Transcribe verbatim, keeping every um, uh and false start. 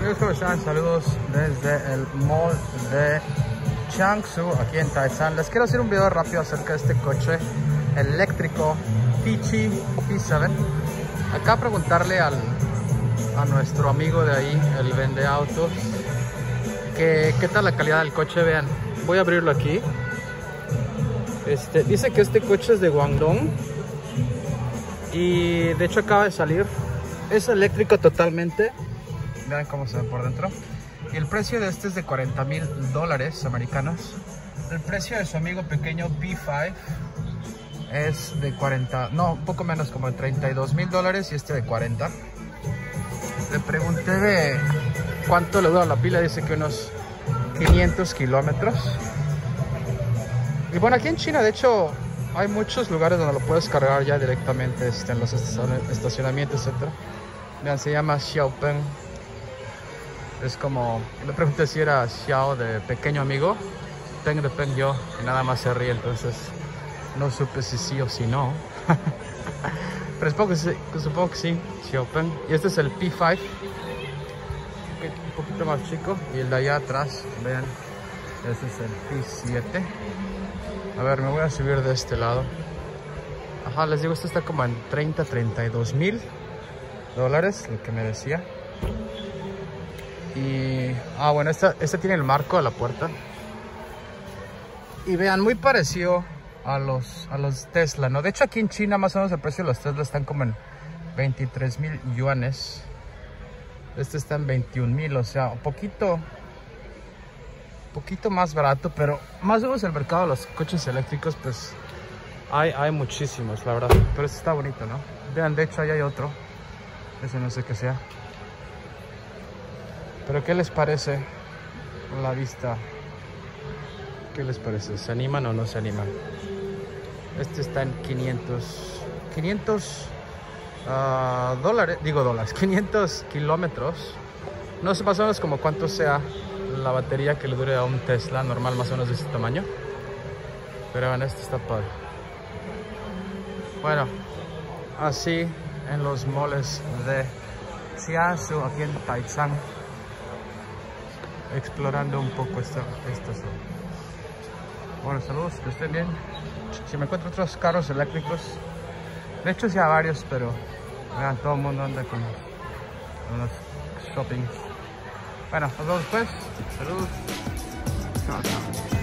Amigos, ¿cómo están? Saludos desde el mall de Jiangsu, aquí en Taizan. Les quiero hacer un video rápido acerca de este coche eléctrico Tichy P siete. Acá preguntarle al, a nuestro amigo de ahí, el vende autos, que qué tal la calidad del coche. Vean, voy a abrirlo aquí. Este, dice que este coche es de Guangdong y de hecho acaba de salir. Es eléctrico totalmente. Vean cómo se ve por dentro. Y el precio de este es de cuarenta mil dólares americanos. El precio de su amigo pequeño P cinco es de cuarenta, no, un poco menos, como de treinta y dos mil dólares, y este de cuarenta. Le pregunté de cuánto le dura la pila. Dice que unos quinientos kilómetros. Y bueno, aquí en China de hecho hay muchos lugares donde lo puedes cargar ya directamente este, en los estacionamientos, etcétera. Vean, se llama Xiaopeng. Es como, le pregunté si era Xiao de pequeño amigo, Peng de Peng yo, y nada más se ríe, entonces no supe si sí o si no. Pero supongo que sí, supongo que sí, Xiaopeng. Y este es el P cinco, un poquito más chico, y el de allá atrás, vean, este es el P siete. A ver, me voy a subir de este lado. Ajá, les digo, este está como en treinta, treinta y dos mil dólares, lo que me decía. Y, ah, bueno, esta, esta tiene el marco a la puerta. Y vean, muy parecido a los, a los Tesla, ¿no? De hecho, aquí en China más o menos el precio de los Tesla están como en veintitrés mil yuanes. Este está en veintiún mil, o sea, un poquito, poquito más barato, pero más o menos el mercado de los coches eléctricos, pues, hay, hay muchísimos, la verdad. Pero este está bonito, ¿no? Vean, de hecho, ahí hay otro. Ese no sé qué sea. Pero ¿qué les parece la vista? ¿Qué les parece? ¿Se animan o no se animan? Este está en quinientos, quinientos uh, dólares, digo dólares, quinientos kilómetros. No sé más o menos como cuánto sea la batería que le dure a un Tesla normal, más o menos de este tamaño. Pero bueno, este está padre. Bueno, así en los moles de Jiangsu, aquí en Taizan, explorando un poco esta, esta zona. Bueno, saludos, que estén bien. Si me encuentro otros carros eléctricos, de hecho sí hay varios, pero vean, todo el mundo anda con unos shoppings. Bueno, nos vemos después. Saludos. Chao, chao.